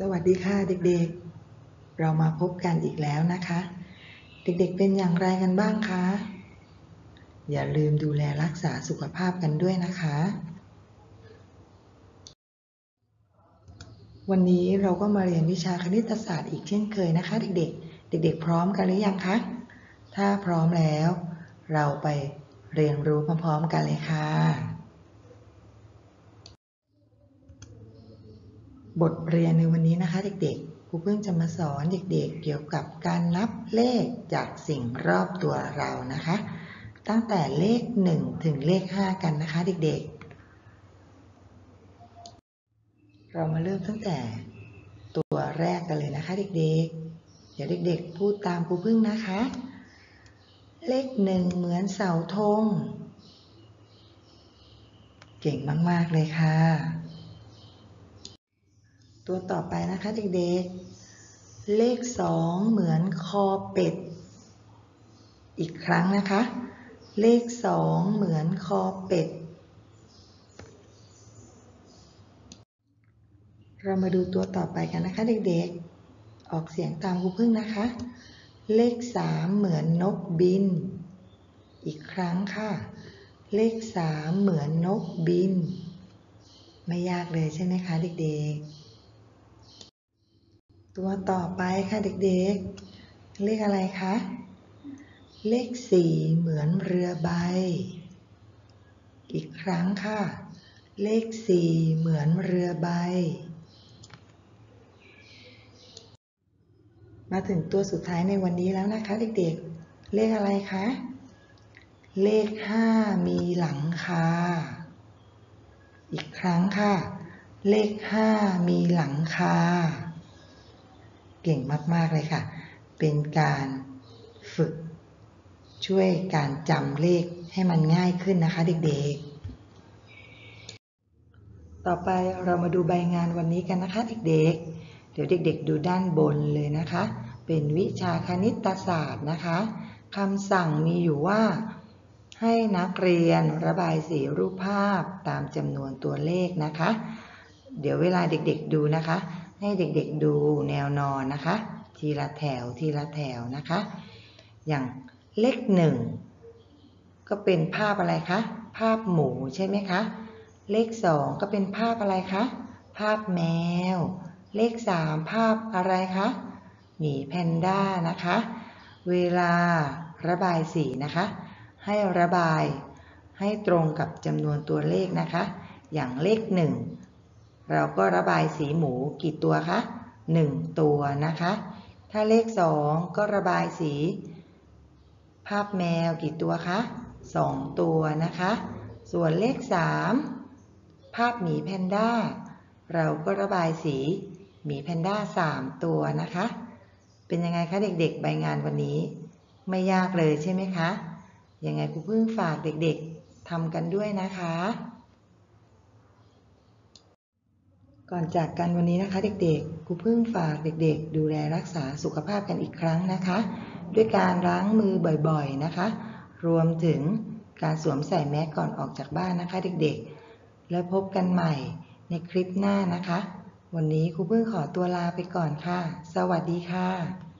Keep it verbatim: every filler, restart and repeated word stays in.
สวัสดีค่ะเด็กๆเรามาพบกันอีกแล้วนะคะเด็กๆเป็นอย่างไรกันบ้างคะอย่าลืมดูแลรักษาสุขภาพกันด้วยนะคะวันนี้เราก็มาเรียนวิชาคณิตศาสตร์อีกเช่นเคยนะคะเด็กๆเด็กๆพร้อมกันหรือยังคะถ้าพร้อมแล้วเราไปเรียนรู้พร้อมๆกันเลยค่ะบทเรียนในวันนี้นะคะเด็กๆครูเพิ่งจะมาสอนเด็กๆเกี่ยวกับการนับเลขจากสิ่งรอบตัวเรานะคะตั้งแต่เลขหนึ่งถึงเลขห้ากันนะคะเด็กๆเรามาเริ่มตั้งแต่ตัวแรกกันเลยนะคะเด็กๆเดี๋ยวเด็กๆพูดตามครูเพิ่งนะคะเลขหนึ่งเหมือนเสาธงเก่งมากๆเลยค่ะตัวต่อไปนะคะเด็กๆเลขสองเหมือนคอเป็ดอีกครั้งนะคะเลขสองเหมือนคอเป็ดเรามาดูตัวต่อไปกันนะคะเด็กๆออกเสียงตามครูพึ่งนะคะเลขสามเหมือนนกบินอีกครั้งค่ะเลขสามเหมือนนกบินไม่ยากเลยใช่ไหมคะเด็กๆตัวต่อไปค่ะเด็กๆเลขอะไรคะเลขสี่เหมือนเรือใบอีกครั้งค่ะเลขสี่เหมือนเรือใบมาถึงตัวสุดท้ายในวันนี้แล้วนะคะเด็กๆเลขอะไรคะเลขห้ามีหลังคาอีกครั้งค่ะเลขห้ามีหลังคาเก่งมากๆเลยค่ะเป็นการฝึกช่วยการจำเลขให้มันง่ายขึ้นนะคะเด็กๆต่อไปเรามาดูใบงานวันนี้กันนะคะเด็กๆเดี๋ยวเด็กๆดูด้านบนเลยนะคะเป็นวิชาคณิตศาสตร์นะคะคำสั่งมีอยู่ว่าให้นักเรียนระบายสีรูปภาพตามจำนวนตัวเลขนะคะเดี๋ยวเวลาเด็กๆดูนะคะให้เด็กๆดูแนวนอนนะคะทีละแถวทีละแถวนะคะอย่างเลขหนึ่งก็เป็นภาพอะไรคะภาพหมูใช่ไหมคะเลขสองก็เป็นภาพอะไรคะภาพแมวเลขสามภาพอะไรคะหมีแพนด้านะคะเวลาระบายสีนะคะให้ระบายให้ตรงกับจำนวนตัวเลขนะคะอย่างเลขหนึ่งเราก็ระบายสีหมูกี่ตัวคะหนึ่งตัวนะคะถ้าเลขสองก็ระบายสีภาพแมวกี่ตัวคะสองตัวนะคะส่วนเลขสามภาพหมีแพนด้าเราก็ระบายสีหมีแพนด้าสามตัวนะคะเป็นยังไงคะเด็กๆใบงานวันนี้ไม่ยากเลยใช่ไหมคะยังไงครูพึ่งฝากเด็กๆทำกันด้วยนะคะก่อนจากกันวันนี้นะคะเด็กๆครูพึ่งฝากเด็กๆดูแลรักษาสุขภาพกันอีกครั้งนะคะด้วยการล้างมือบ่อยๆนะคะรวมถึงการสวมใส่แมสก่อนออกจากบ้านนะคะเด็กๆแล้วพบกันใหม่ในคลิปหน้านะคะวันนี้ครูพึ่งขอตัวลาไปก่อนค่ะสวัสดีค่ะ